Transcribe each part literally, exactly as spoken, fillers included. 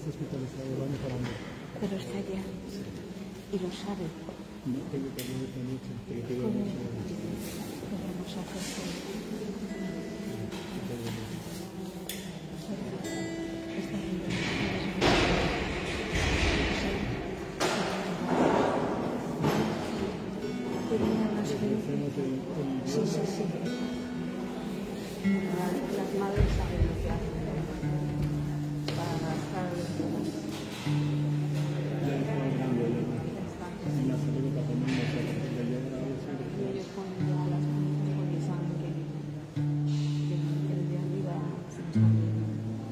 está hospitalizado, va mejorando. Pero está ya. Y lo sabe. No, tengo que hablar esta noche, pero te digo ¿Cómo? mucho. Podemos hacer está bien. Tenía una serie. Sí, sí, sí. Las madres saben lo que hacen para gastar los demás. Ya está grande, en la salud está poniendo esa partida ya era algo así. Ellos ponen ya las manos porque saben que que el de arriba se está bien.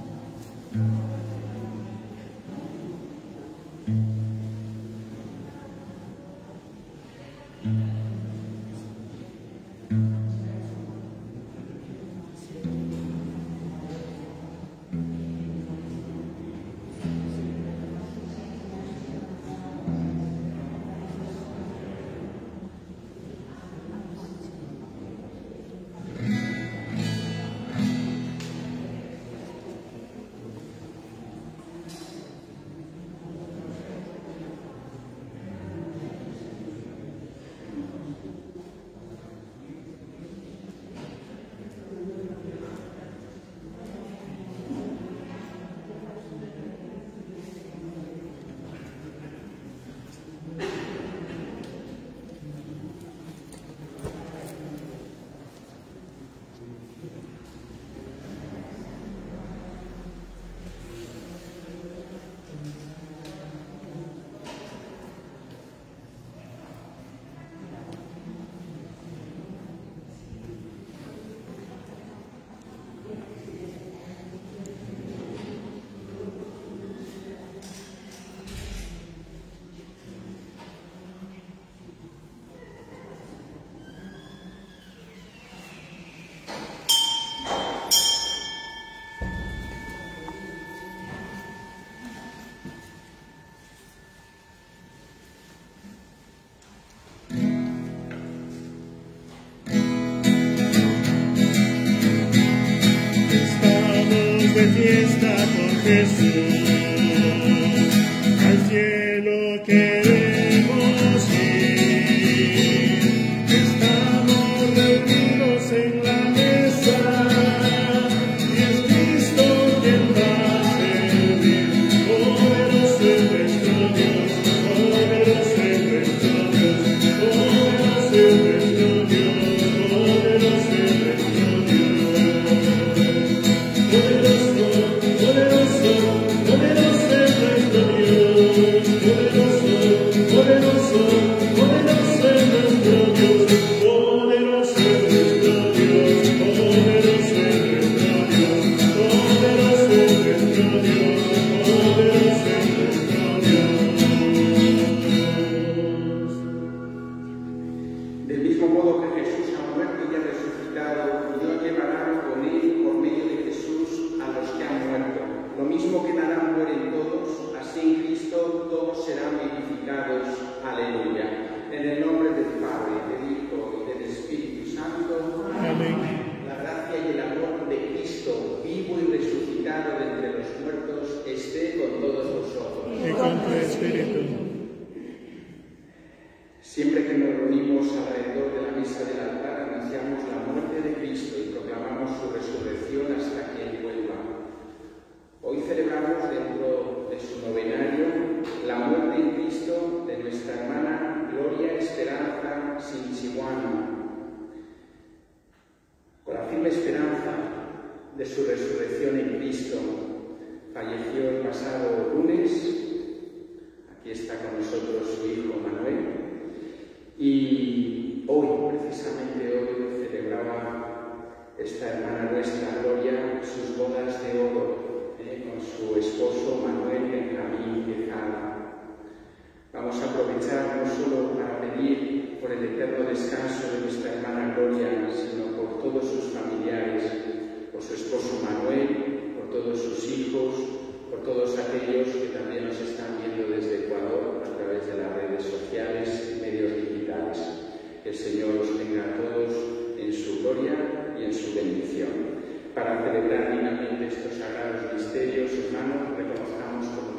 De fiesta con Jesús, al cielo queremos ir. Estamos reunidos en la mesa y es Cristo quien va a servir. Poderoso es nuestro Dios, poderoso es nuestro Dios, poderoso es nuestro Dios, poderoso es nuestro Dios. Poderoso, poderoso, poderoso es nuestro Dios. Poderoso, poderoso, poderoso es nuestro Dios. Poderoso es nuestro Dios. Poderoso es nuestro Dios. Poderoso es nuestro Dios. Poderoso es nuestro Dios. Del mismo modo que Jesús ha muerto y ha resucitado, Dios llevará con él por medio de Jesús a los que han muerto. Lo mismo que en Adán mueren todos, así en Cristo todos serán vivificados. Aleluya. En el nombre del Padre, del Hijo y del Espíritu Santo. Amén. La gracia y el amor de Cristo, vivo y resucitado de entre los muertos, esté con todos vosotros. Y con tu espíritu. Siempre que nos reunimos alrededor de la mesa del altar, anunciamos la muerte de Cristo y proclamamos su resurrección hasta que Él vuelva. Hoy celebramos dentro de su novenario la muerte en Cristo de nuestra hermana Gloria Esperanza Sinchihuano. Con la firme esperanza de su resurrección en Cristo, falleció el pasado lunes. Aquí está con nosotros su hijo Manuel. Y hoy, precisamente hoy, celebraba esta hermana nuestra Gloria sus bodas de oro eh, con su esposo Manuel Benjamín Quezada. Vamos a aprovechar no solo para pedir por el eterno descanso de nuestra hermana Gloria, sino por todos sus familiares, por su esposo Manuel, por todos sus hijos, por todos aquellos que también nos están viendo desde Ecuador a través de las redes sociales y medios digitales. Que el Señor os tenga a todos en su gloria y en su bendición. Para celebrar dignamente estos sagrados misterios, hermanos, reconozcamos por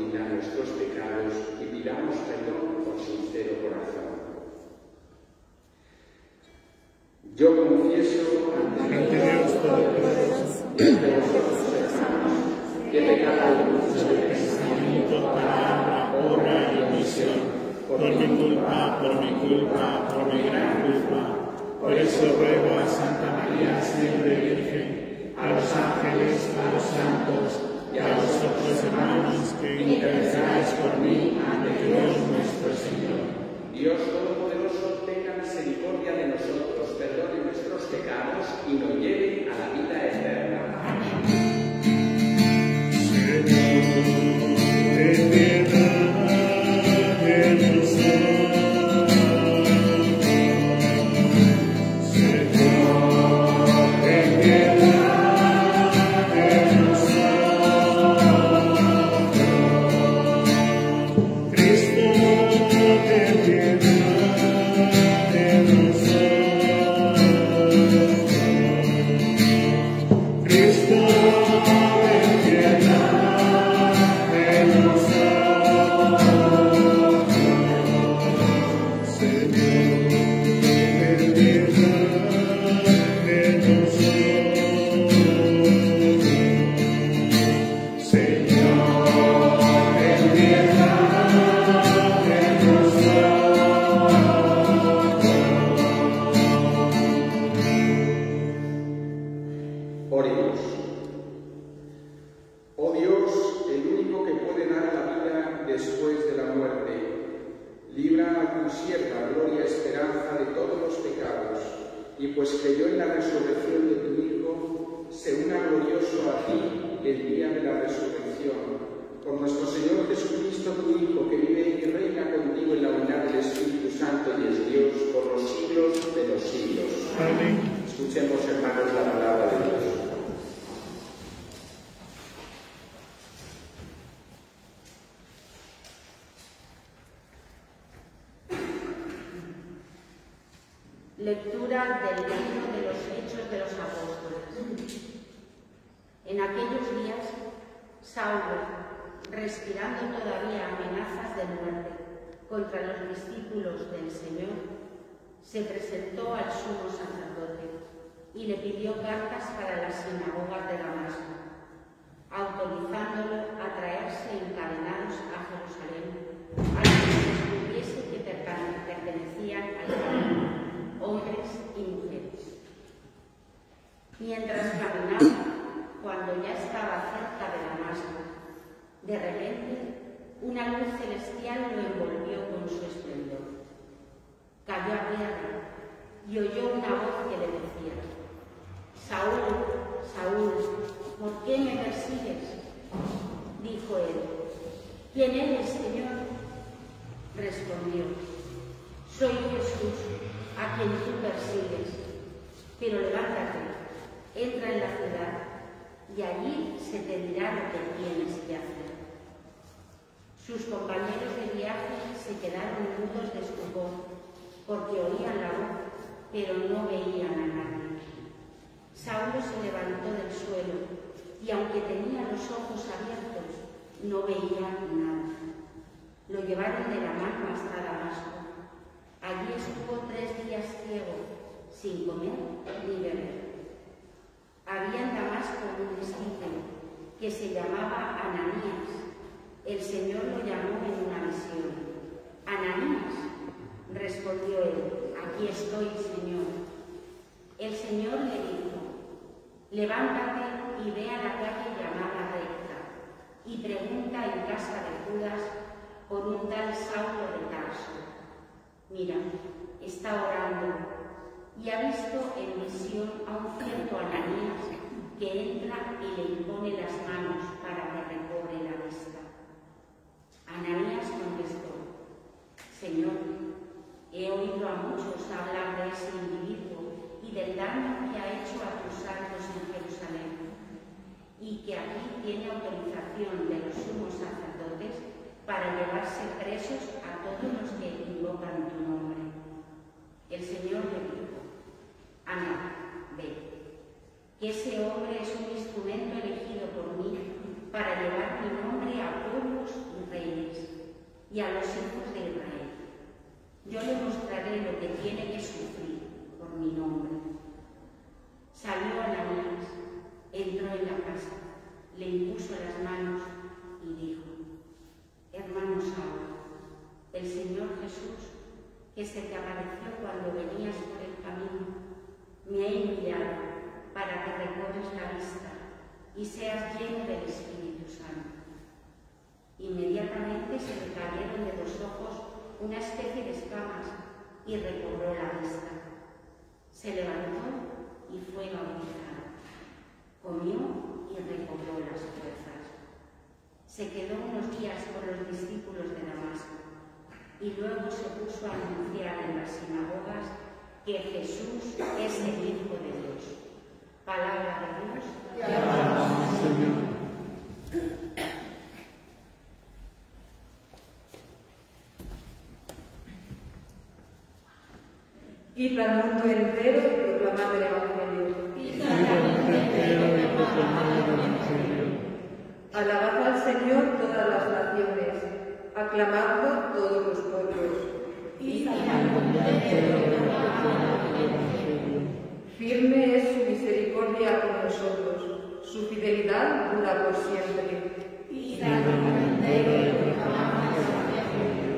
Yo confieso ante Ante Dios Todopoderoso y ante vosotros, hermanos, que he pecado mucho de pensamiento, palabra, obra y omisión, por mi culpa, por mi culpa, por mi gran culpa. Por eso ruego a Santa María, siempre Virgen, a los ángeles, a los santos y a vosotros, hermanos, que intercedáis por mí ante Dios nuestro Señor. Dios Todopoderoso tenga misericordia de nosotros, perdone nuestros pecados y nos lleve a la vida eterna. Amén. Señor, ten piedad de nosotros. Oremos. Oh Dios, el único que puede dar la vida después de la muerte, libra a tu sierva Gloria Esperanza de todos los pecados, y pues creyó en la resurrección de tu Hijo, se una glorioso a ti el día de la resurrección. Por nuestro Señor Jesucristo, tu Hijo, que vive y reina contigo en la unidad del Espíritu Santo y es Dios por los siglos de los siglos. Amén. Escuchemos, hermanos, la palabra de Dios. Lectura del libro de los Hechos de los Apóstoles. En aquellos días, Saulo, respirando todavía amenazas de muerte contra los discípulos del Señor, se presentó al sumo sacerdote y le pidió cartas para las sinagogas de Damasco, autorizándolo a traerse encadenados a Jerusalén a los que se descubriese que pertenecían al camino, hombres y mujeres. Mientras caminaba, cuando ya estaba cerca de Damasco, de repente una luz celestial lo envolvió con su esplendor. Cayó a tierra y oyó una voz que le decía: Saúl, Saúl, ¿por qué me persigues? Dijo él: ¿Quién eres, Señor? Respondió: Soy Jesús, a quien tú persigues. Pero levántate, entra en la ciudad, y allí se te dirá lo que tienes que hacer. Sus compañeros de viaje se quedaron mudos de estupor, porque oían la voz, pero no veían a nadie. Saulo se levantó del suelo, y aunque tenía los ojos abiertos, no veía nada. Lo llevaron de la mano hasta Damasco. Allí estuvo tres días ciego, sin comer ni beber. Había en Damasco un discípulo que se llamaba Ananías. El Señor lo llamó en una visión. Ananías, respondió él: aquí estoy, Señor. El Señor le dijo: levántate y ve a la calle llamada Recta y pregunta en casa de Judas por un tal Saulo de Tarso. Mira, está orando y ha visto en visión a un cierto Ananías que entra y le impone las manos para que recobre la vista. Ananías contestó: Señor, he oído a muchos hablar de ese individuo y del daño que ha hecho a tus santos en Jerusalén, y que aquí tiene autorización de los sumos sacerdotes para llevarse presos a todos los que invocan tu nombre. El Señor le dijo: anda, ve, que ese hombre es un instrumento elegido por mí para llevar mi nombre a pueblos y reyes y a los hijos de Israel. Yo le mostraré lo que tiene que sufrir por mi nombre. una especie de escamas y recobró la vista. Se levantó y fue bautizado. Comió y recobró las fuerzas. Se quedó unos días con los discípulos de Damasco y luego se puso a anunciar en las sinagogas que Jesús es el Hijo de Dios. Palabra de Dios. Te alabamos, Señor. Id al mundo entero y proclamad el Evangelio. Id al mundo entero y proclamad el Evangelio. Alabad al Señor todas las naciones, aclamadlo todos los pueblos. Id al mundo entero y proclamad el Evangelio. Firme es su misericordia con nosotros, su fidelidad dura por siempre. Id al mundo entero y proclamad el Evangelio.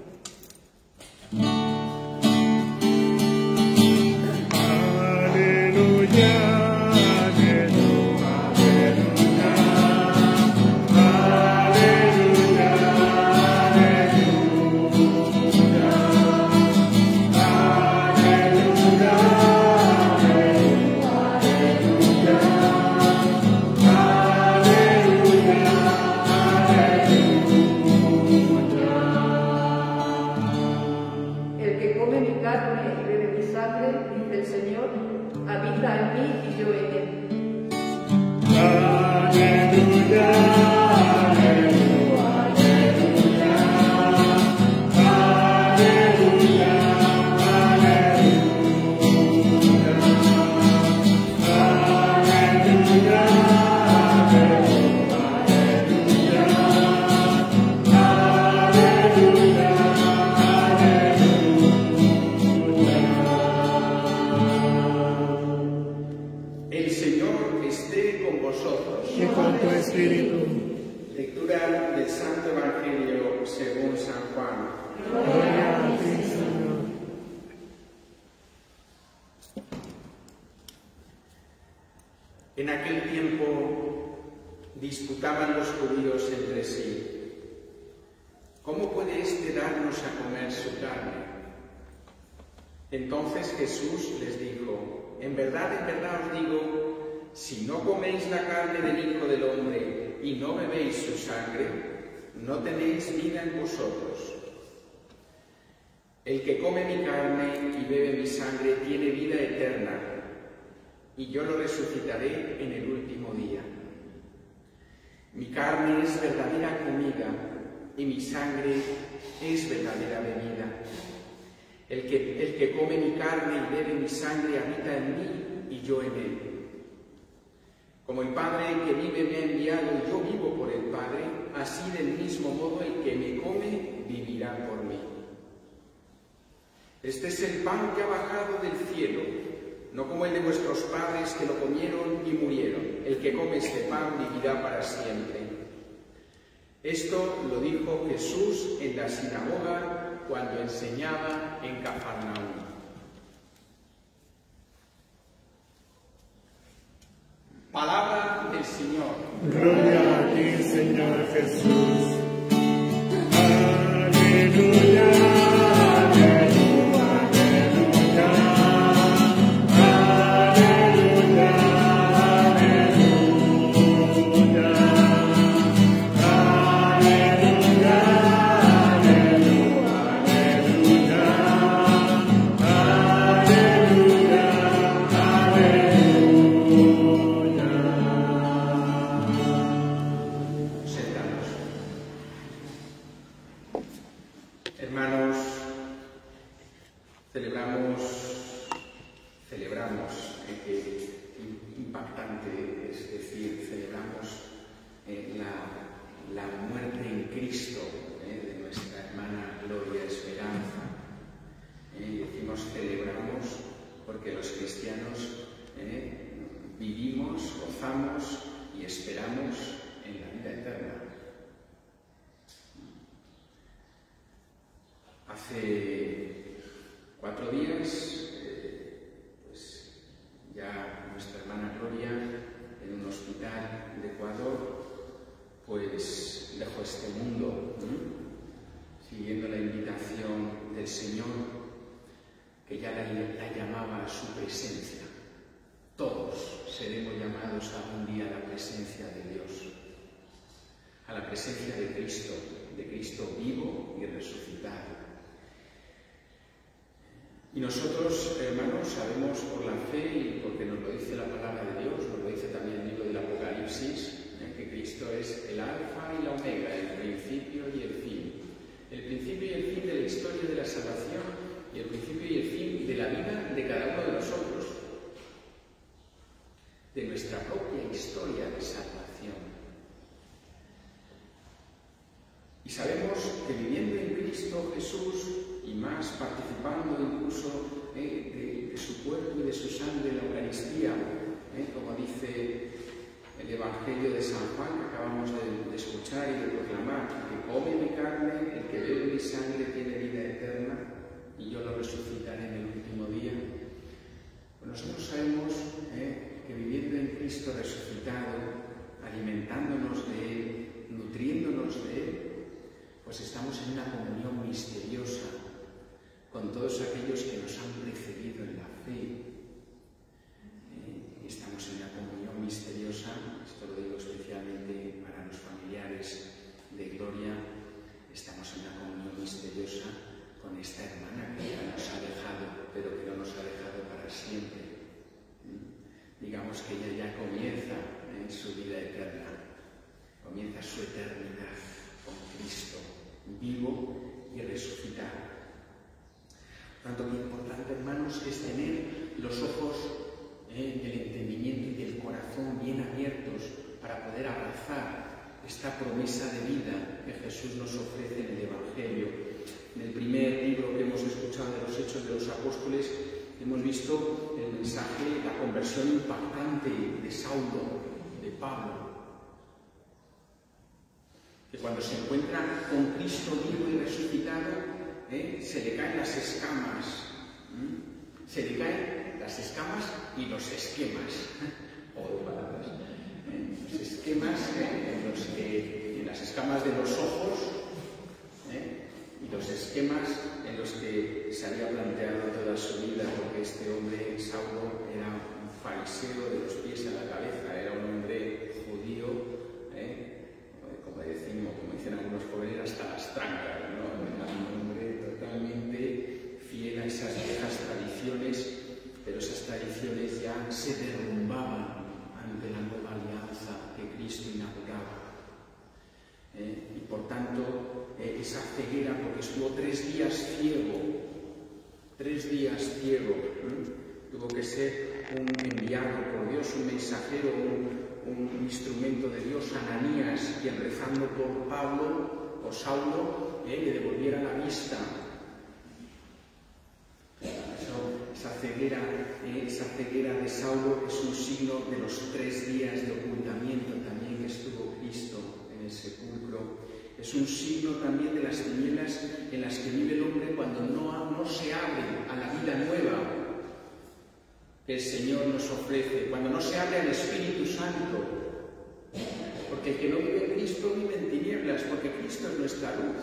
En aquel tiempo disputaban los judíos entre sí: ¿cómo puede éste darnos a comer su carne? Entonces Jesús les dijo: en verdad, en verdad os digo, si no coméis la carne del Hijo del Hombre y no bebéis su sangre, no tenéis vida en vosotros. El que come mi carne y bebe mi sangre tiene vida eterna, y yo lo resucitaré en el último día. Mi carne es verdadera comida y mi sangre es verdadera bebida. El que, el que come mi carne y bebe mi sangre habita en mí y yo en él. Como el Padre que vive me ha enviado y yo vivo por el Padre, así del mismo modo el que me come vivirá por mí. Este es el pan que ha bajado del cielo, no como el de vuestros padres que lo comieron y murieron. El que come este pan vivirá para siempre. Esto lo dijo Jesús en la sinagoga cuando enseñaba en Cafarnaúm. Palabra del Señor. Gloria a ti, Señor Jesús. Aleluya. Hace cuatro días, eh, pues ya nuestra hermana Gloria, en un hospital de Ecuador, pues dejó este mundo. ¿no? siguiendo la invitación del Señor, que ya la, la llamaba a su presencia. Todos seremos llamados algún día a la presencia de Dios, a la presencia de Cristo, de Cristo vivo y resucitado. Y nosotros, hermanos, sabemos por la fe y porque nos lo dice la palabra de Dios, nos lo dice también el libro del Apocalipsis, ¿eh? que Cristo es el alfa y la omega, el principio y el fin. El principio y el fin de la historia de la salvación y el principio y el fin de la vida de cada uno de nosotros, de nuestra propia historia de salvación. Y sabemos que viviendo en Cristo Jesús, y más participando incluso eh, de, de su cuerpo y de su sangre en la Eucaristía, eh, como dice el Evangelio de San Juan, que acabamos de, de escuchar y de proclamar, que come mi carne, el que bebe mi sangre tiene vida eterna, y yo lo resucitaré en el último día. Pues nosotros sabemos eh, que viviendo en Cristo resucitado, alimentándonos de Él, nutriéndonos de Él, pues estamos en una comunión misteriosa con todos aquellos que nos han precedido en la fe. Eh, estamos en una comunión misteriosa, esto lo digo especialmente para los familiares de Gloria, estamos en una comunión misteriosa con esta hermana que ya nos ha dejado, pero que no nos ha dejado para siempre. Eh, digamos que ella ya comienza en su vida eterna, comienza su eternidad con Cristo, vivo y resucitado. Por tanto, qué importante, hermanos, es tener los ojos eh, del entendimiento y del corazón bien abiertos para poder abrazar esta promesa de vida que Jesús nos ofrece en el Evangelio. En el primer libro que hemos escuchado de los Hechos de los Apóstoles, hemos visto el mensaje, la conversión impactante de Saulo, de Pablo, que cuando se encuentra con Cristo vivo y resucitado, ¿eh? se le caen las escamas, ¿eh? se le caen las escamas y los esquemas, o de palabras, ¿eh? los esquemas, ¿eh? en los que, en las escamas de los ojos, ¿eh? y los esquemas en los que se había planteado toda su vida, porque este hombre, Saulo, era un fariseo de los pies a la cabeza, era un hombre judío, ¿eh? como decimos, como dicen algunos jóvenes, hasta las trancas, ¿no? Era un hombre totalmente fiel a esas viejas tradiciones, pero esas tradiciones ya se derrumbaban ante la nueva alianza que Cristo inauguraba. Eh, y por tanto, eh, esa ceguera, porque estuvo tres días ciego, tres días ciego, ¿eh? tuvo que ser un enviado por Dios, un mensajero, un un instrumento de Dios, Ananías, quien rezando por Pablo o Saulo, eh, le devolviera la vista. Eso, esa, ceguera, eh, esa ceguera de Saulo es un signo de los tres días de ocultamiento también que estuvo Cristo en el sepulcro. Es un signo también de las tinieblas en las que vive el hombre cuando no, no se abre a la vida nueva que el Señor nos ofrece, cuando no se abre al Espíritu Santo, porque el que no vive en Cristo vive en tinieblas, porque Cristo es nuestra luz.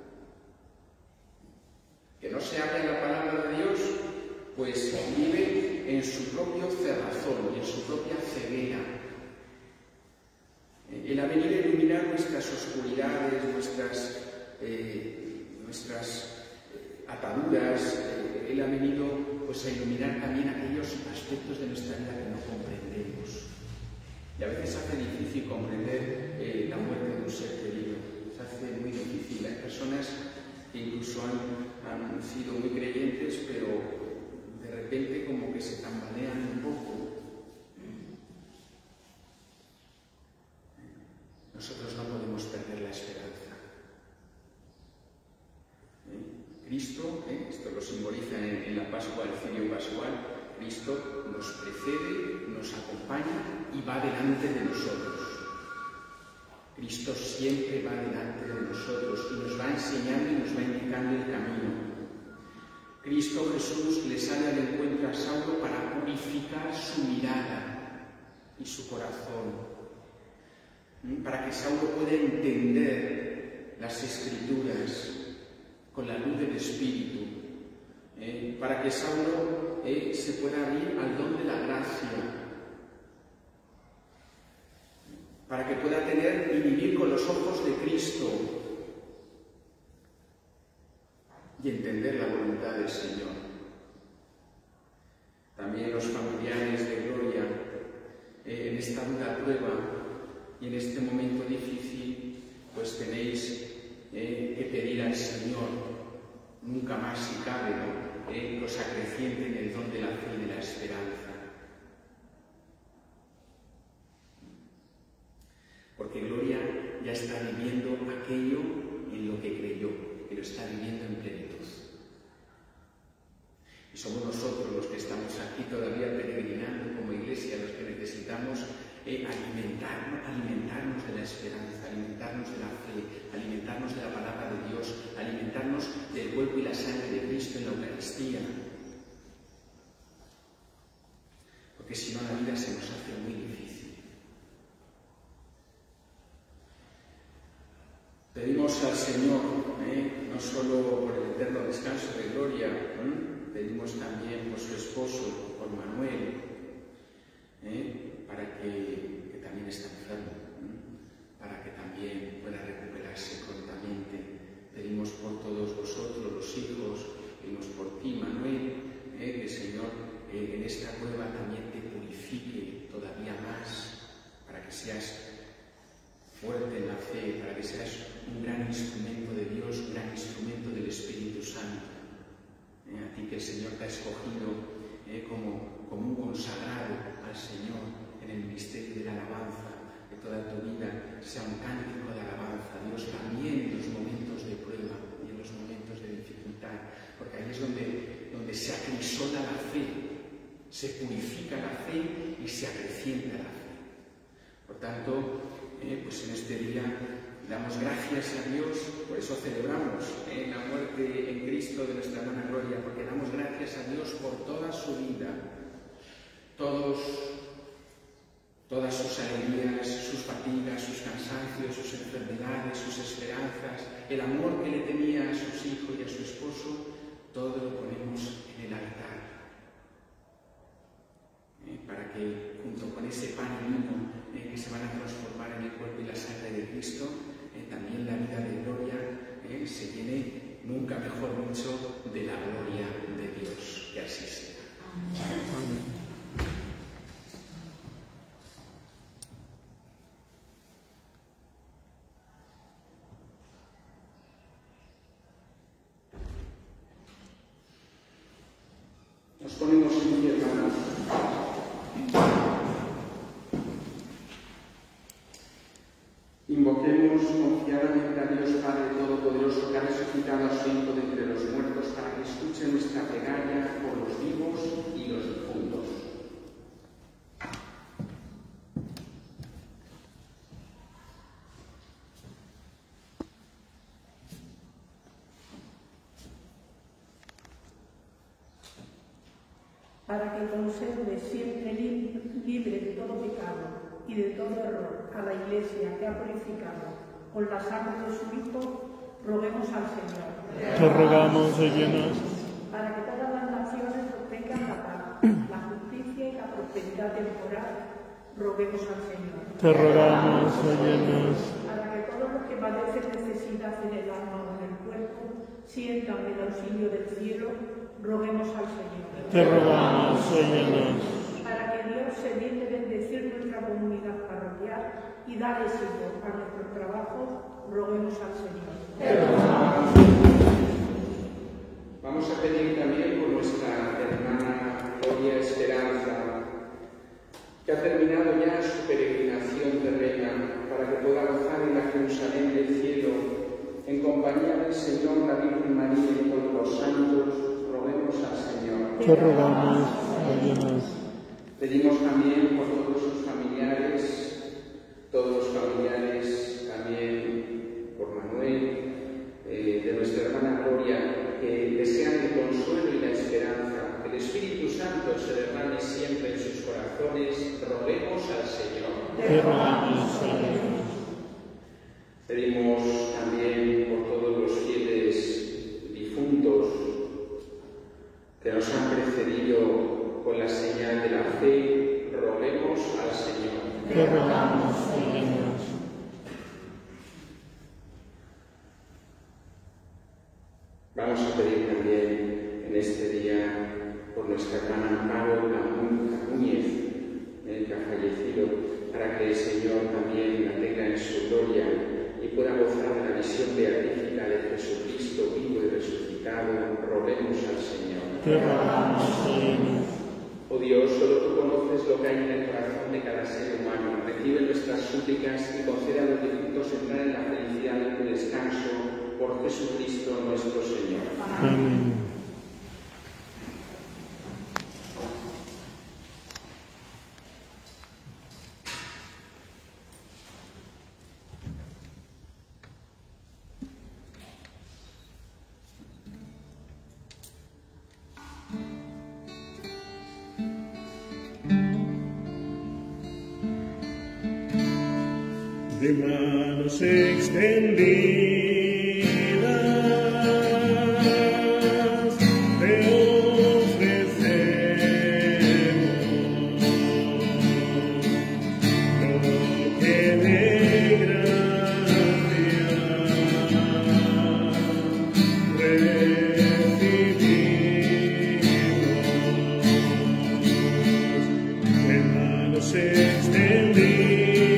Que no se abre a la palabra de Dios, pues vive en su propio cerrazón y en su propia ceguera. Él ha venido a iluminar nuestras oscuridades, nuestras, eh, nuestras ataduras. Eh, Él ha venido pues, a iluminar también aquellos aspectos de nuestra vida que no comprendemos. Y a veces hace difícil comprender eh, la muerte de un ser querido. Se hace muy difícil. Hay personas que incluso han, han sido muy creyentes, pero de repente como que se tambalean un poco. Nosotros no podemos perder la esperanza. ¿Eh? Cristo, ¿eh? esto lo simboliza en, en la Pascua, el cirio pascual, Cristo nos precede, nos acompaña y va delante de nosotros. Cristo siempre va delante de nosotros y nos va enseñando y nos va indicando el camino. Cristo Jesús le sale al encuentro a Saulo para purificar su mirada y su corazón, para que Saulo pueda entender las Escrituras, con la luz del Espíritu, eh, para que Saulo eh, se pueda abrir al don de la gracia, para que pueda tener y vivir con los ojos de Cristo y entender la voluntad del Señor. También los familiares de Gloria, eh, en esta dura prueba y en este momento difícil, pues tenéis eh, que pedir al Señor, nunca más si cabe, ¿no? eh, que os acreciente en el don de la fe y de la esperanza. Porque Gloria ya está viviendo aquello en lo que creyó, que lo está viviendo en plenitud. Y somos nosotros los que estamos aquí todavía peregrinando como iglesia, los que necesitamos eh, alimentarnos, alimentarnos de la esperanza, alimentarnos de la fe, alimentarnos de la palabra de Dios, alimentarnos del cuerpo y la sangre de Cristo en la Eucaristía. Porque si no, la vida se nos hace muy difícil. Pedimos al Señor, eh, no solo por el eterno descanso de Gloria, ¿eh? Pedimos también por su esposo, por Manuel, ¿eh? para que, que también está enfermo, ¿eh? para que también pueda recuperarse prontamente. Pedimos por todos vosotros, los hijos, pedimos por ti, Manuel, ¿eh? que el Señor eh, en esta prueba también te purifique todavía más, para que seas fuerte en la fe, para que seas un gran instrumento de Dios, un gran instrumento del Espíritu Santo. Eh, a ti que el Señor te ha escogido eh, como, como un consagrado al Señor en el ministerio de la alabanza, que toda tu vida sea un cántico de alabanza a Dios también en los momentos de prueba y en los momentos de dificultad, porque ahí es donde, donde se acrisola la fe, se purifica la fe y se acrecienta la fe. Por tanto, eh, pues en este día damos gracias a Dios, por eso celebramos eh, la muerte en Cristo de nuestra hermana Gloria, porque damos gracias a Dios por toda su vida, todos, todas sus alegrías, sus fatigas, sus cansancios, sus enfermedades, sus esperanzas, el amor que le tenía a sus hijos y a su esposo, todo lo ponemos en el altar, eh, para que junto con ese pan y vino eh, que se van a transformar en el cuerpo y la sangre de Cristo, Eh, también la vida de Gloria eh, se llene, nunca mejor dicho, de la gloria de Dios. Que así sea. Amén. Nos ponemos en pie, hermanos. Invoquemos confiadamente a Dios Padre Todopoderoso, que ha resucitado a su Hijo de entre los muertos, para que escuche nuestra plegaria por los vivos y los difuntos. Para que conserve siempre libre de todo pecado y de todo error a la Iglesia que ha purificado con la sangre de su Hijo, roguemos al Señor. Te rogamos, óyenos. Para que todas las naciones obtengan la paz, la justicia y la prosperidad temporal, roguemos al Señor. Te rogamos, óyenos. Para que todos los que padecen necesidad en el alma o en el cuerpo sientan el auxilio del cielo, roguemos al Señor. Te rogamos, óyenos. Para que Dios se digne bendecir nuestra comunidad parroquial y dar éxito a nuestros trabajos, roguemos al Señor. Vamos a pedir también por nuestra hermana Gloria Esperanza, que ha terminado ya su peregrinación terrena, para que pueda gozar en la Jerusalén del cielo, en compañía del Señor, la Virgen María y todos los santos, roguemos al Señor. Te rogamos, óyenos. Pedimos también por todos sus familiares, todos los familiares también por Manuel, eh, de nuestra hermana Gloria, que desean el consuelo y la esperanza, que el Espíritu Santo se derrame siempre en sus corazones, roguemos al Señor. Te rogamos, óyenos. Pedimos también por todos los fieles señal de la fe, roguemos al Señor. Te rogamos, óyenos. Vamos a pedir también en este día por nuestra hermana Amparo Núñez, eh, que ha fallecido, para que el Señor también la tenga en su gloria y pueda gozar de la visión beatífica de Jesucristo vivo y resucitado. Roguemos al Señor. Te rogamos, óyenos. Oh Dios, solo tú conoces lo que hay en el corazón de cada ser humano. Recibe nuestras súplicas y concede a los difuntos entrar en la felicidad de tu descanso por Jesucristo nuestro Señor. Amén. De manos extendidas te ofrecemos lo que de gracia recibimos. De manos extendidas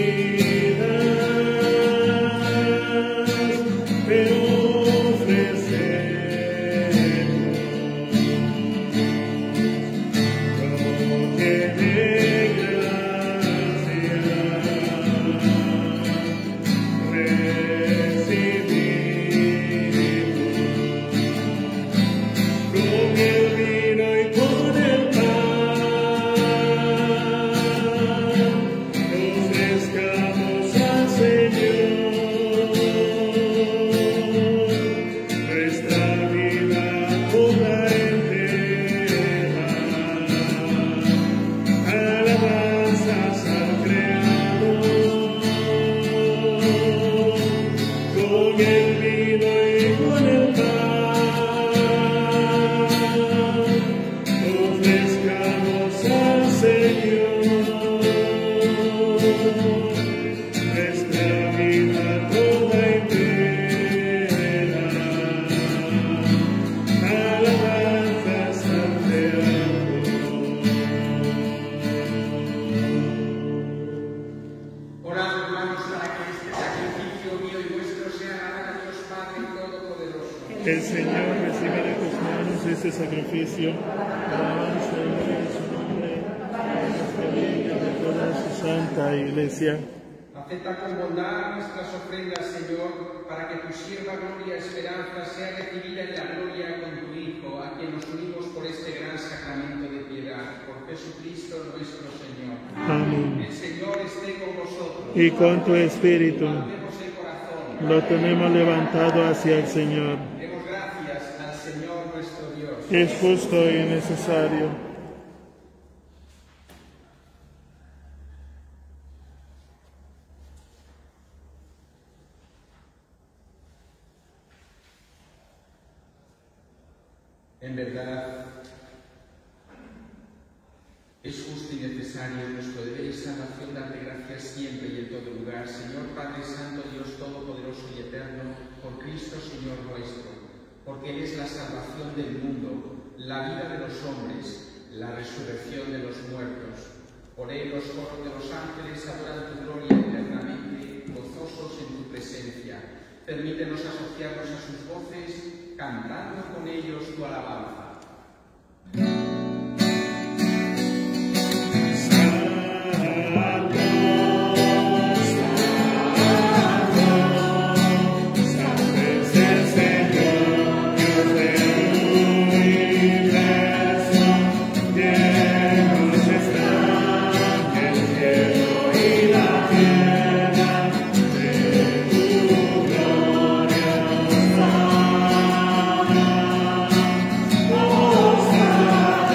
el Señor reciba de tus manos este sacrificio para alabanza y gloria de su nombre, para nuestra vida y de toda su santa Iglesia. Acepta con bondad nuestras ofrendas, Señor, para que tu sierva Gloria Esperanza sea recibida en la gloria con tu Hijo, a quien nos unimos por este gran sacramento de piedad, por Jesucristo nuestro Señor. Amén. El Señor esté con vosotros. Y con tu espíritu. Levantemos el corazón. Lo tenemos levantado hacia el Señor. Demos gracias al Señor nuestro Dios. Es justo y necesario. En verdad, es justo y necesario nuestro deber y salvación darte gracias siempre y en todo lugar, Señor Padre Santo, Dios Todopoderoso y Eterno, por Cristo Señor nuestro, porque Él es la salvación del mundo, la vida de los hombres, la resurrección de los muertos. Por Él los coros de los ángeles adoran tu gloria eternamente, gozosos en tu presencia. Permítenos asociarnos a sus voces, cantando con ellos tu alabanza. Oh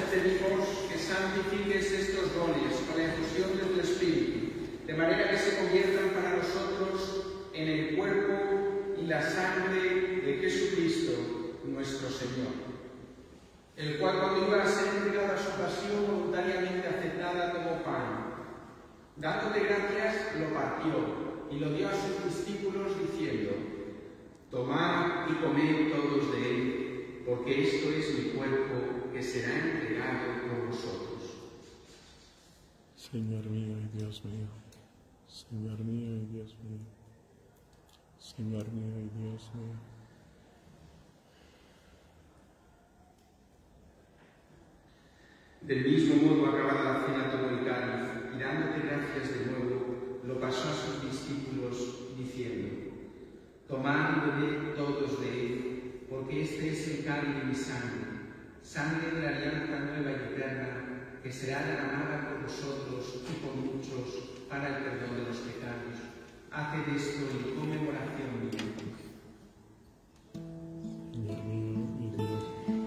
pedimos que santifiques estos dones con la infusión de tu Espíritu, de manera que se conviertan para nosotros en el cuerpo y la sangre de Jesucristo, nuestro Señor, el cual, cuando iba a ser entregado a su pasión, voluntariamente aceptada, tomó pan. Dándote gracias, lo partió y lo dio a sus discípulos, diciendo: tomad y comed todos de él, porque esto es mi cuerpo, que será entregado por vosotros. Señor mío y Dios mío, Señor mío y Dios mío, Señor mío y Dios mío. Del mismo modo, acabada la cena, tomó el cáliz y, dándote gracias de nuevo, lo pasó a sus discípulos, diciendo: tomad y bebed todos de él, porque este es el cáliz de mi sangre, sangre de la alianza nueva y eterna, que será derramada por vosotros y por muchos para el perdón de los pecados. Haced esto en conmemoración mía. Señor mío y Dios.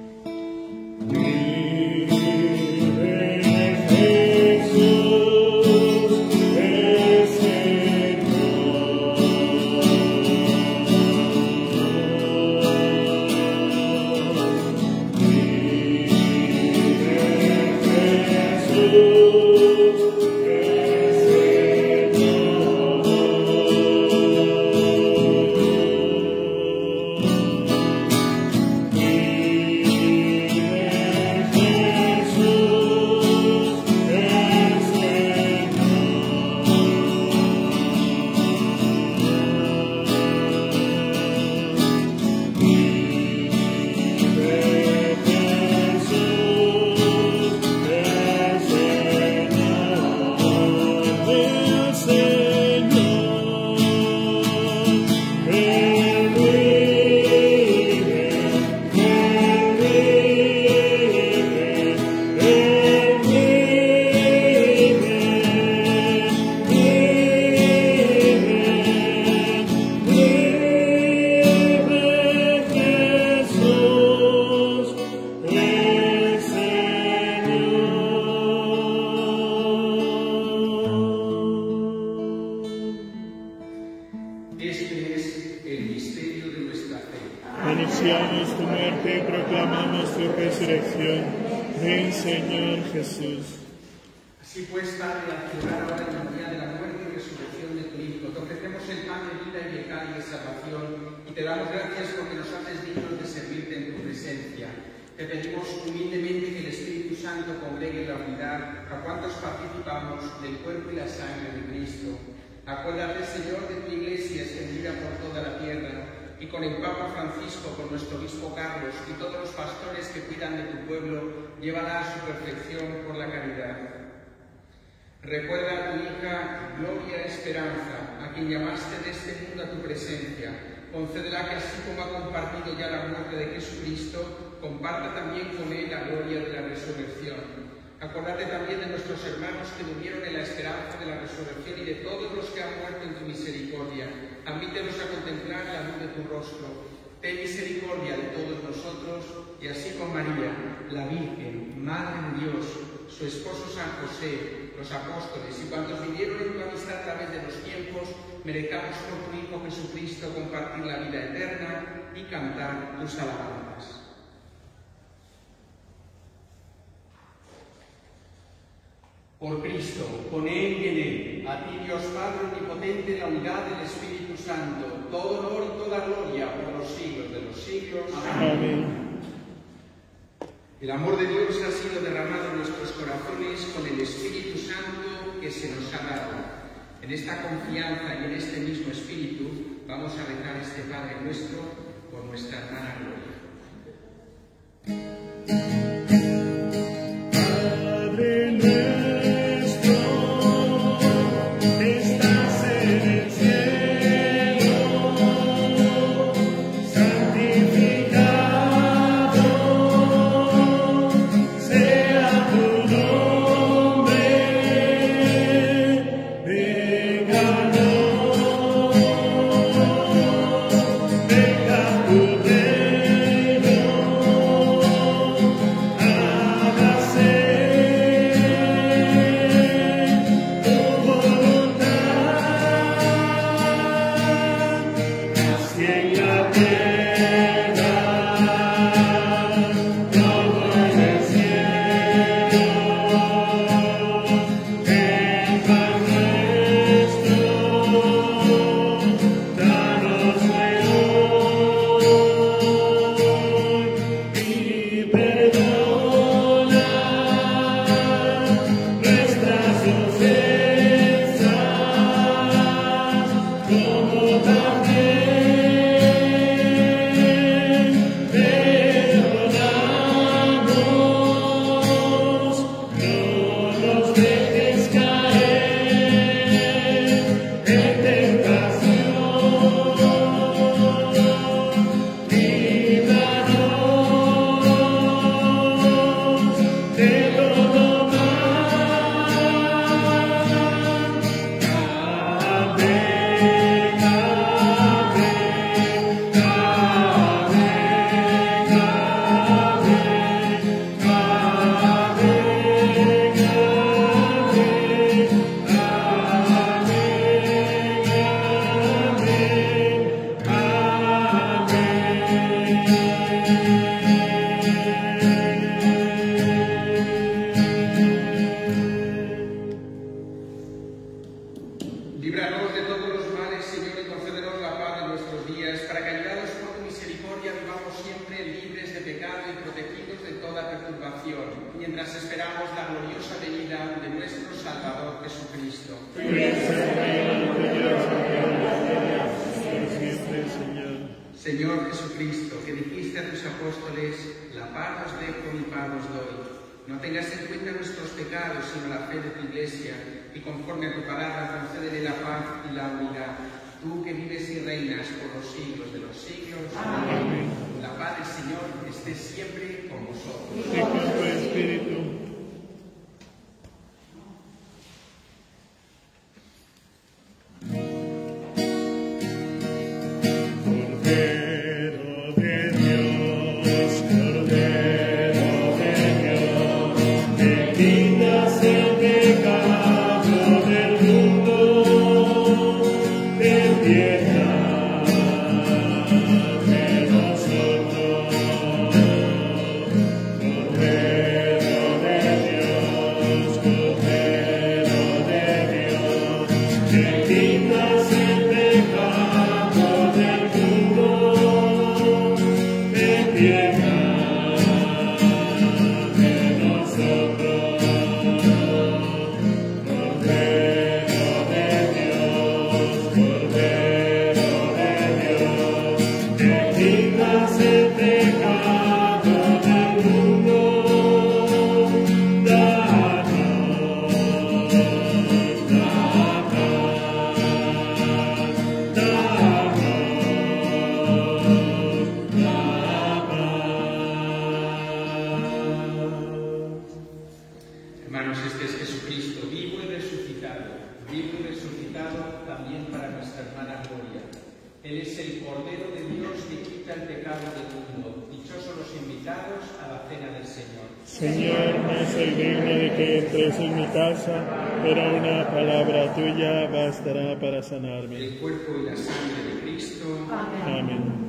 Anunciamos tu muerte y proclamamos tu resurrección. Ven, Señor Jesús. Así pues, Padre, al celebrar ahora en la día de la muerte y resurrección de tu Hijo, te ofrecemos el pan de vida y el cáliz de salvación, y te damos gracias porque nos haces dignos de servirte en tu presencia. Te pedimos humildemente que el Espíritu Santo congregue en la unidad a cuantos participamos del cuerpo y la sangre de Cristo. Acuérdate, Señor, de tu Iglesia extendida por toda la tierra, y con el Papa Francisco, con nuestro obispo Carlos y todos los pastores que cuidan de tu pueblo, llévala a su perfección por la caridad. Recuerda a tu hija Gloria Esperanza, a quien llamaste de este mundo a tu presencia. Concédela que, así como ha compartido ya la muerte de Jesucristo, comparta también con él la gloria de la resurrección. Acuérdate también de nuestros hermanos que durmieron en la esperanza de la resurrección y de todos los que han muerto en tu misericordia. Admítenos a contemplar la luz de tu rostro. Ten misericordia de todos nosotros, y así con María, la Virgen, Madre de Dios, su esposo San José, los apóstoles y cuantos vivieron en tu amistad a través de los tiempos, merezcamos por tu Hijo Jesucristo compartir la vida eterna y cantar tus alabanzas. Por Cristo, con Él y en Él, a ti, Dios Padre Omnipotente, la unidad del Espíritu Santo, todo honor y toda gloria por los siglos de los siglos. Amén. El amor de Dios ha sido derramado en nuestros corazones con el Espíritu Santo que se nos ha dado. En esta confianza y en este mismo Espíritu vamos a rezar este Padre Nuestro por nuestra hermana Gloria. Venga tu reino. turbación, mientras esperamos la gloriosa venida de nuestro Salvador Jesucristo. Señor Jesucristo, que dijiste a tus apóstoles, la paz os dejo, mi paz os doy. No tengas en cuenta nuestros pecados, sino la fe de tu Iglesia, y conforme a tu palabra concédele la paz y la unidad. Tú que vives y reinas por los siglos de los siglos. Amén. La paz del Señor esté siempre con vosotros. Y con tu espíritu. Señor, no soy digno de que entres en mi casa, pero una palabra tuya bastará para sanarme. El cuerpo y la sangre de Cristo. Amén. Amén.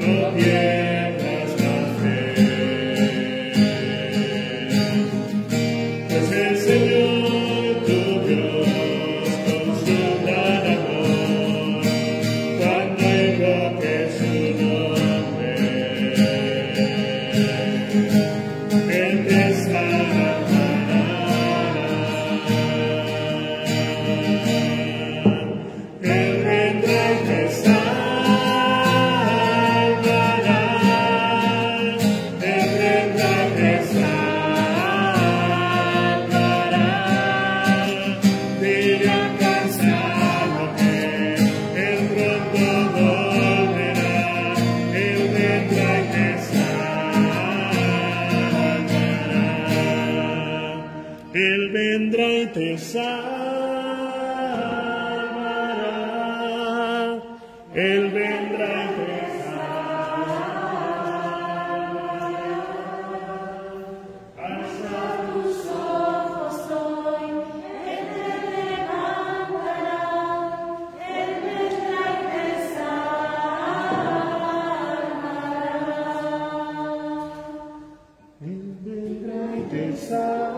no pierdas la fe, pues el Señor tu Dios con su gran amor, cuando invoques su nombre, Él te salvará. Él vendrá y te Él vendrá y te salvará. Él vendrá y te salvará. Alza tus ojos hoy, Él te levantará. Él vendrá y te salvará. Él vendrá y te salvará.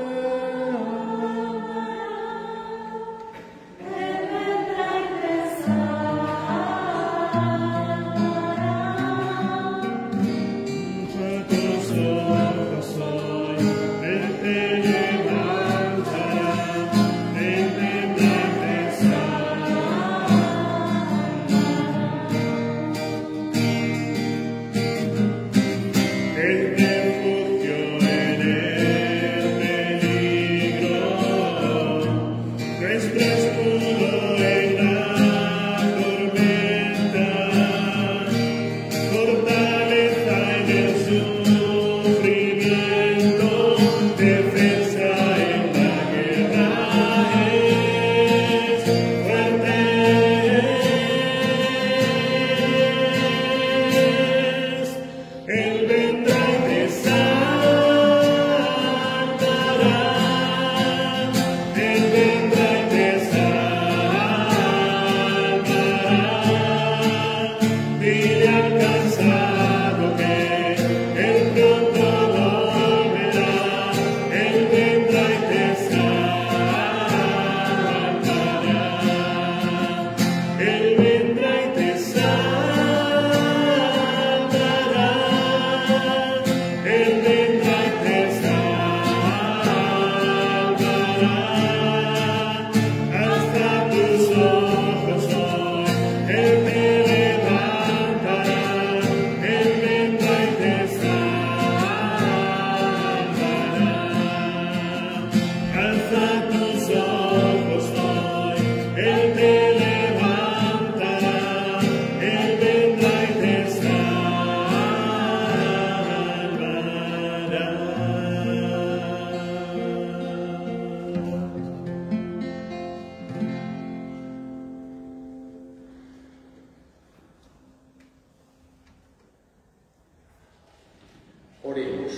Oremos.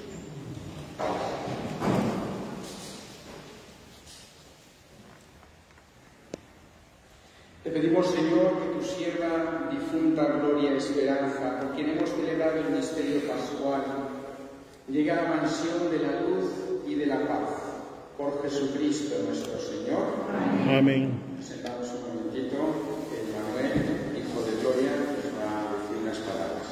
Te pedimos, Señor, que tu sierva, difunta gloria y esperanza, por quien hemos celebrado el misterio pascual, llegue a la mansión de la luz y de la paz. Por Jesucristo nuestro Señor. Amén. Sentados un momentito, que Manuel, Hijo de Gloria, nos va a decir unas palabras.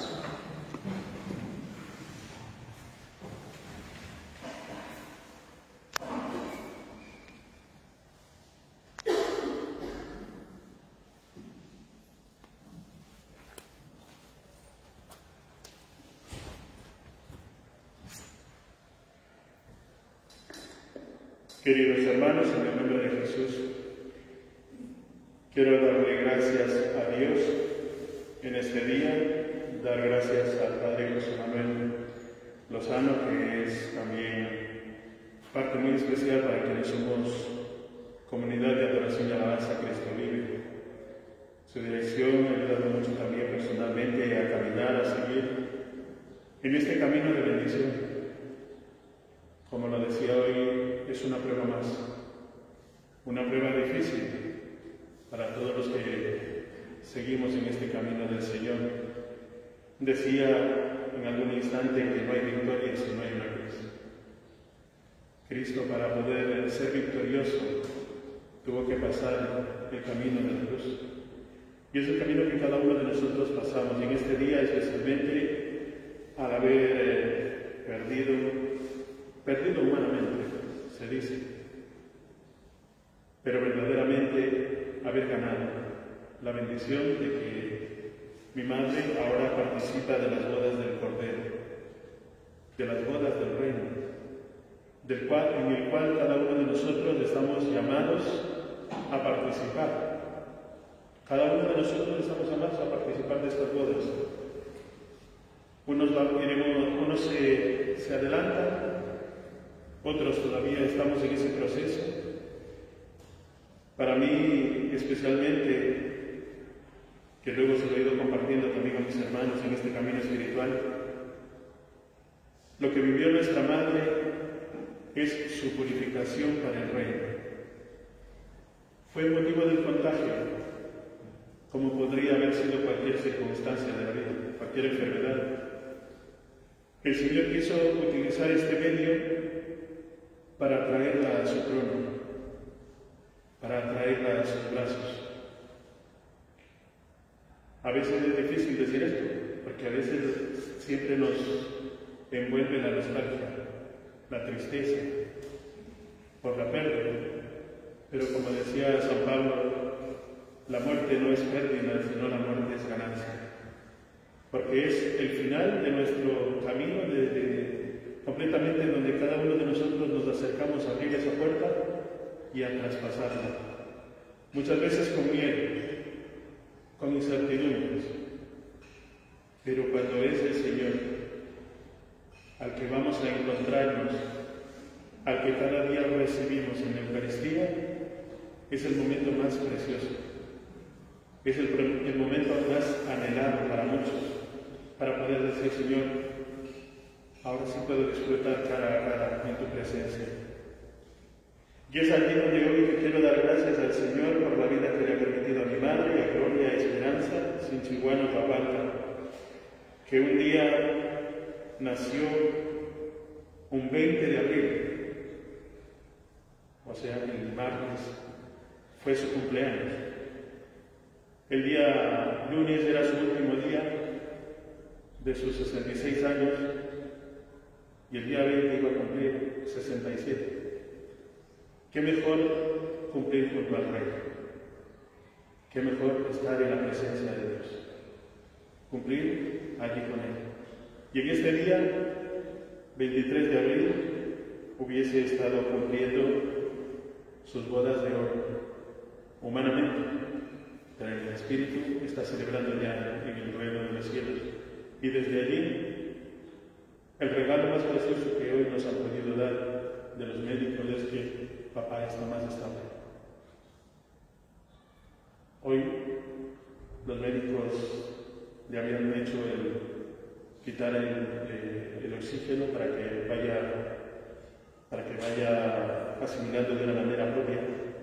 Queridos hermanos, en el nombre de Jesús, quiero darle gracias a Dios en este día, dar gracias al Padre José Manuel Lozano, que es también parte muy especial para quienes somos comunidad de adoración y alabanza a Cristo vive. Su dirección me ha ayudado mucho también personalmente a caminar, a seguir en este camino de bendición. Como lo decía hoy, es una prueba más, una prueba difícil para todos los que seguimos en este camino del Señor, Decía en algún instante que no hay victoria si no hay una cruz. Cristo, para poder ser victorioso, tuvo que pasar el camino de la cruz. Y es el camino que cada uno de nosotros pasamos. Y en este día, especialmente, al haber eh, perdido, perdido humanamente, se dice, pero verdaderamente haber ganado la bendición de que mi madre ahora participa de las bodas del Cordero, de las bodas del Reino, del cual, en el cual cada uno de nosotros estamos llamados a participar. Cada uno de nosotros estamos llamados a participar de estas bodas. Unos, iremos, unos se, se adelantan, otros todavía estamos en ese proceso. Para mí, especialmente, que luego se lo he ido compartiendo también a mis hermanos en este camino espiritual, lo que vivió nuestra madre es su purificación para el reino. Fue motivo del contagio, como podría haber sido cualquier circunstancia de la vida, cualquier enfermedad. El Señor quiso utilizar este medio para traerla a su trono, para traerla a sus brazos. A veces es difícil decir esto, porque a veces siempre nos envuelve la nostalgia, la tristeza, por la pérdida. Pero como decía San Pablo, la muerte no es pérdida, sino la muerte es ganancia. Porque es el final de nuestro camino, de, de, completamente donde cada uno de nosotros nos acercamos a abrir esa puerta y a traspasarla. Muchas veces con miedo, con incertidumbres, pero cuando es el Señor al que vamos a encontrarnos, al que cada día recibimos en la Eucaristía, es el momento más precioso, es el, el momento más anhelado para muchos, para poder decir, Señor, ahora sí puedo disfrutar cara a cara en tu presencia. Y es aquí donde hoy quiero dar gracias al Señor por la vida que le ha permitido a mi madre, a Gloria, a Esperanza, sin Chihuano Papalca, que un día nació un veinte de abril, o sea, el martes, fue su cumpleaños. El día lunes era su último día de sus sesenta y seis años y el día veinte iba a cumplir sesenta y siete. ¿Qué mejor cumplir junto al Rey? ¿Qué mejor estar en la presencia de Dios? Cumplir allí con Él. Y en este día, veintitrés de abril, hubiese estado cumpliendo sus bodas de oro, humanamente, pero en el Espíritu está celebrando ya en el reino de los cielos. Y desde allí, el regalo más precioso que hoy nos han podido dar de los médicos es que papá está más estable. Hoy los médicos le habían hecho el quitar el, el, el oxígeno para que vaya para que vaya asimilando de una manera propia.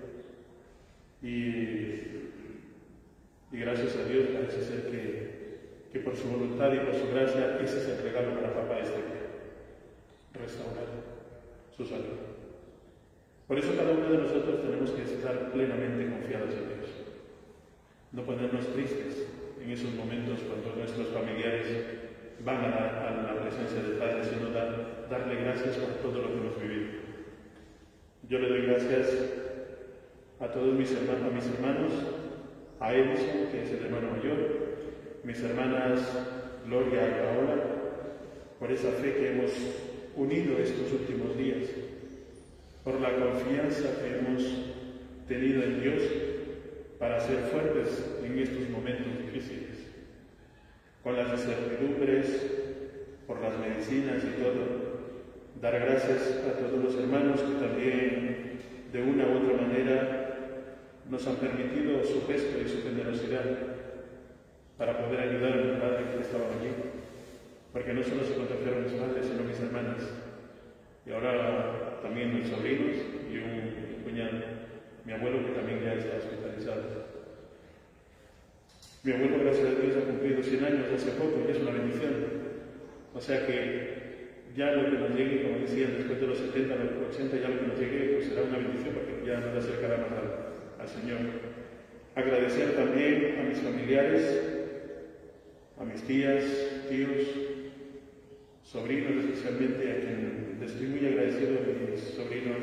Y, y gracias a Dios parece ser que, que por su voluntad y por su gracia ese es el regalo para papá este día, restaurar su salud. Por eso cada uno de nosotros tenemos que estar plenamente confiados en Dios. No ponernos tristes en esos momentos cuando nuestros familiares van a la, a la presencia del Padre, sino dar, darle gracias por todo lo que hemos vivido. Yo le doy gracias a todos mis hermanos, a mis hermanos, a Edison, que es el hermano mayor, mis hermanas Gloria y Paola, por esa fe que hemos unido estos últimos días, por la confianza que hemos tenido en Dios para ser fuertes en estos momentos difíciles, con las incertidumbres, por las medicinas y todo. Dar gracias a todos los hermanos que también, de una u otra manera, nos han permitido su gesto y su generosidad para poder ayudar a mi padre que estaba allí, porque no solo se contagiaron mis padres, sino mis hermanas, y ahora también mis sobrinos y un cuñado, mi abuelo que también ya está hospitalizado. Mi abuelo, gracias a Dios, ha cumplido cien años hace poco y es una bendición. O sea que ya lo que nos llegue, como decía, después de los setenta, los ochenta, ya lo que nos llegue pues será una bendición porque ya nos acercará más al, al Señor. Agradecer también a mis familiares, a mis tías, tíos, sobrinos especialmente, a quien les estoy muy agradecido, a mis sobrinos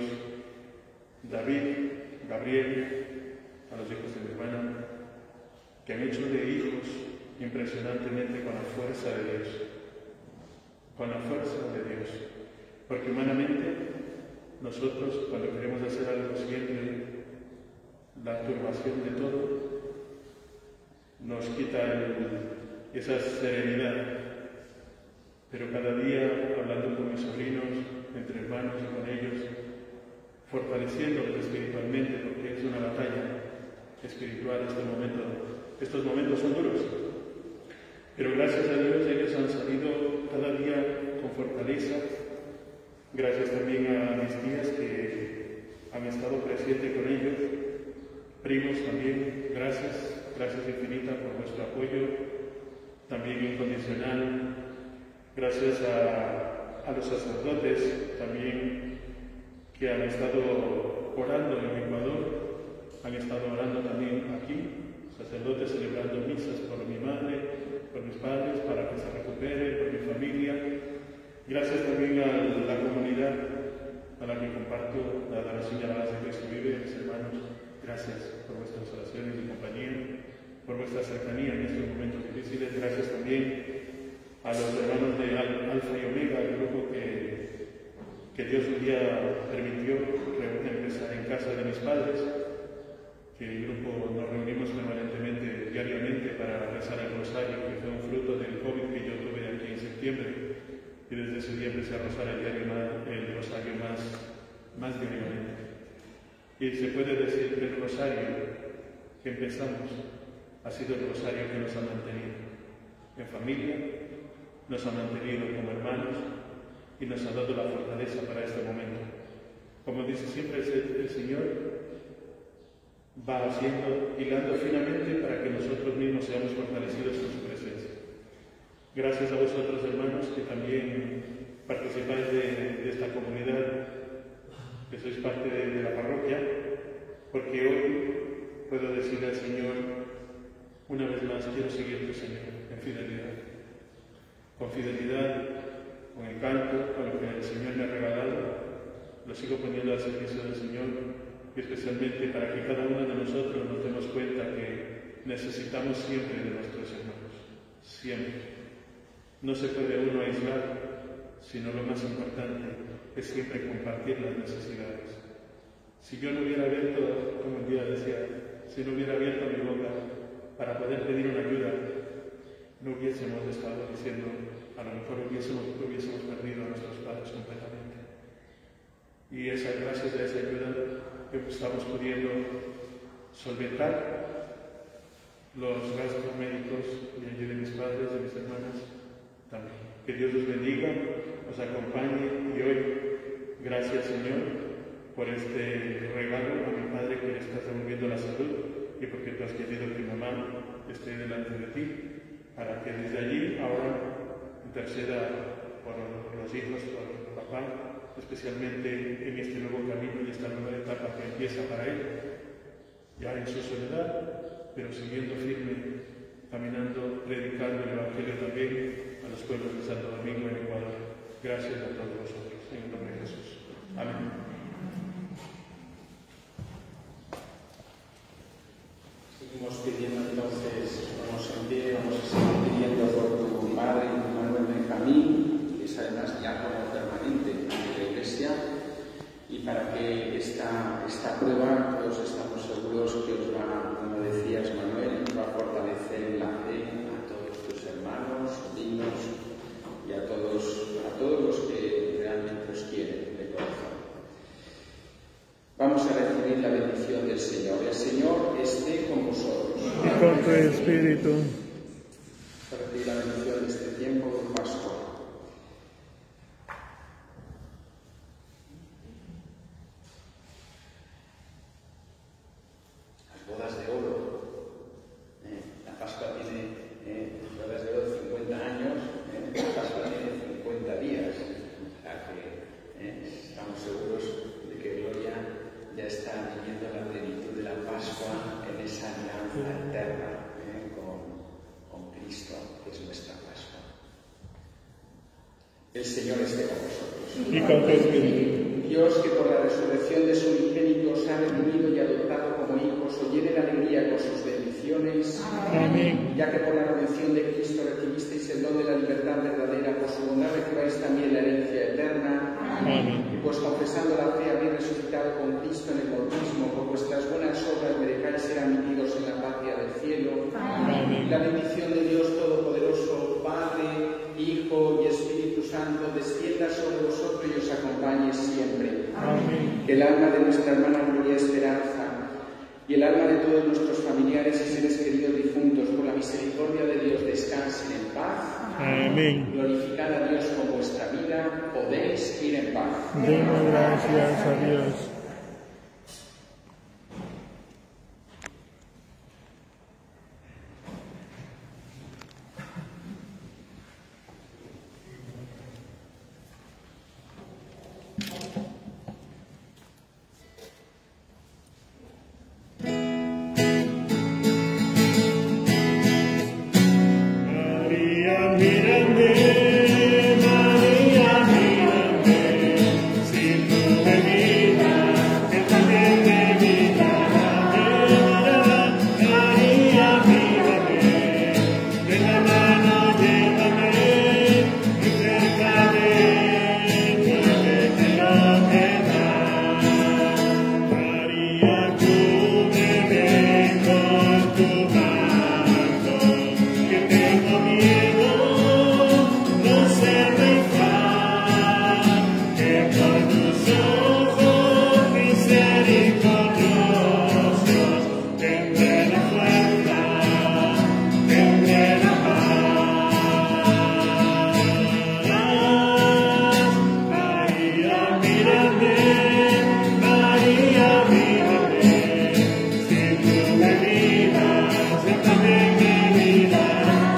David, Gabriel, a los hijos de mi hermana, que han hecho de hijos impresionantemente con la fuerza de Dios, con la fuerza de Dios, porque humanamente nosotros cuando queremos hacer algo siempre la turbación de todo nos quita el, esa serenidad, pero cada día hablando con mis sobrinos, entre hermanos y con ellos, fortaleciéndolos espiritualmente, porque es una batalla espiritual este momento. Estos momentos son duros, pero gracias a Dios ellos han salido cada día con fortaleza. Gracias también a mis tías que han estado presentes con ellos, primos también, gracias, gracias infinitas por vuestro apoyo, también incondicional. Gracias a, a los sacerdotes también que han estado orando en Ecuador, han estado orando también aquí, sacerdotes celebrando misas por mi madre, por mis padres, para que se recupere, por mi familia. Gracias también a la comunidad a la que comparto la adoración y alabanza de Cristo vive, mis hermanos. Gracias por vuestras oraciones y compañía, por vuestra cercanía en estos momentos difíciles. Gracias también a los hermanos de Alfa y Omega, el grupo que, que Dios un día permitió empezar en casa de mis padres, que el grupo nos reunimos permanentemente, diariamente, para rezar el rosario, que fue un fruto del COVID que yo tuve aquí en septiembre, y desde ese día empecé a rezar el, diario más, el rosario más, más diariamente. Y se puede decir que el rosario que empezamos ha sido el rosario que nos ha mantenido en familia, nos ha mantenido como hermanos y nos ha dado la fortaleza para este momento. Como dice siempre el, el Señor, va haciendo, hilando finamente para que nosotros mismos seamos fortalecidos en su presencia. Gracias a vosotros, hermanos, que también participáis de, de esta comunidad, que sois parte de, de la parroquia, porque hoy puedo decirle al Señor, una vez más, quiero seguirte, Señor, en fidelidad. Con fidelidad, con el canto, con lo que el Señor me ha regalado, lo sigo poniendo al servicio del Señor, y especialmente para que cada uno de nosotros nos demos cuenta que necesitamos siempre de nuestros hermanos, siempre. No se puede uno aislar, sino lo más importante es siempre compartir las necesidades. Si yo no hubiera abierto, como un día decía, si no hubiera abierto mi boca para poder pedir una ayuda, no hubiésemos estado diciendo, a lo mejor hubiésemos, hubiésemos perdido a nuestros padres completamente. Y esa, gracias a esa ayuda estamos pudiendo solventar los gastos médicos de, de mis padres, de mis hermanas también. Que Dios los bendiga, os acompañe y hoy, gracias Señor por este regalo a mi padre que le estás devolviendo la salud y porque tú has querido que mi mamá esté delante de ti, para que desde allí ahora interceda por los hijos, por papá, especialmente en este nuevo camino y esta nueva etapa que empieza para él, ya en su soledad, pero siguiendo firme, caminando, predicando el Evangelio también a los pueblos de Santo Domingo en Ecuador. Gracias a todos vosotros, en el nombre de Jesús. Amén. Seguimos pidiendo entonces, vamos en pie, vamos a seguir pidiendo por tu padre, Manuel Benjamín, que es además diácono permanente de la Iglesia, y para que esta, esta prueba, todos estamos seguros que os va, como decías Manuel, va a fortalecer la fe a todos tus hermanos, niños y a todos, a todos los que realmente os quieren de corazón. Vamos a recibir la bendición del Señor. El Señor esté con vosotros. Y con tu espíritu. Para recibir la bendición de este tiempo de Pascua. Las bodas de oro. Eh, la Pascua El Señor esté con vosotros. Y con tu espíritu. Dios, que por la resurrección de su unigénito os ha redimido y adoptado como hijos, os llene de alegría con sus bendiciones. Amén. Ya que por la redención de Cristo recibisteis el don de la libertad verdadera, por su bondad recibáis también la herencia eterna. Amén. Y pues confesando la fe habéis resucitado con Cristo en el bautismo, por vuestras buenas obras merezcáis ser admitidos en la patria del cielo. Amén. Y la bendición de Dios Todopoderoso, Padre, Hijo y Espíritu Santo, descienda sobre vosotros y os acompañe siempre. Amén. Que el alma de nuestra hermana Gloria Esperanza y el alma de todos nuestros familiares y seres queridos difuntos, por la misericordia de Dios, descansen en paz. Amén. Glorificad a Dios con vuestra vida, podéis ir en paz. Demos gracias a Dios. María, mírame, María, mírame, si tú me miras, que también me mirará. María, mírame, de la mano llévame, y cerca de ti me quiero quedar. María, cúbreme con tu manto, que tengo miedo, no sé rezar, que con tus ojos misericordiosos tendré la fuerza, tendré la paz. María, mírame, María, mírame, si tú me miras, yo también me miraré.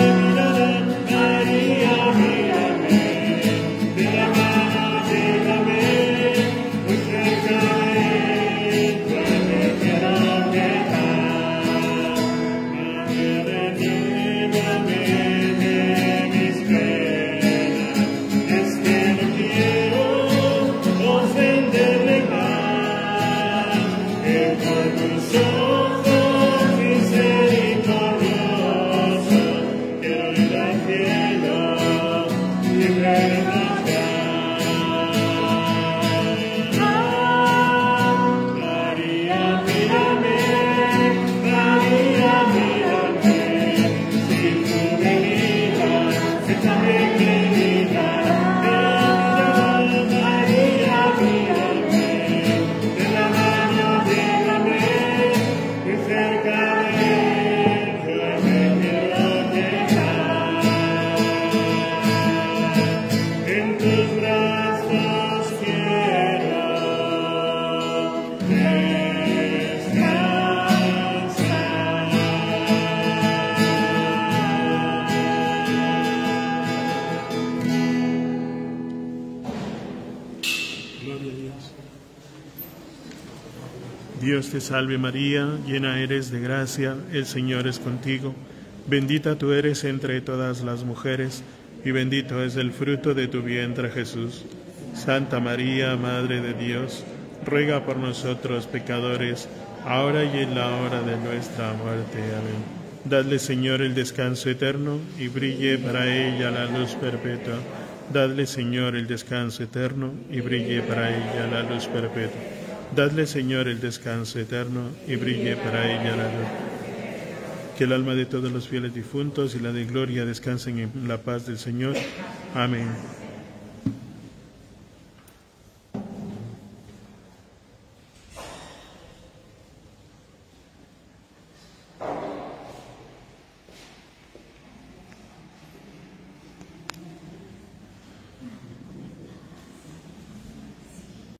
María, mírame, de la mano llévame, muy cerca de ti me quiero quedar. Madre, llévame de mis penas, es que no quiero ofenderle más, que por tus ojos misericordiosos quiero ir al cielo libre de pecado. María, mírame, María, mírame, si tú me miras, que también me mirará. María, mírame, de la mano llévame, muy cerca de ti me quiero quedar. En tus brazos quiero descansar. Gloria a Dios. Dios te salve María, llena eres de gracia, el Señor es contigo. Bendita tú eres entre todas las mujeres, y bendito es el fruto de tu vientre Jesús. Santa María, Madre de Dios, ruega por nosotros pecadores, ahora y en la hora de nuestra muerte. Amén. Dadle, Señor, el descanso eterno, y brille para ella la luz perpetua. Dadle, Señor, el descanso eterno, y brille para ella la luz perpetua. Dadle, Señor, el descanso eterno, y brille para ella la luz. Que el alma de todos los fieles difuntos y la de Gloria descansen en la paz del Señor. Amén.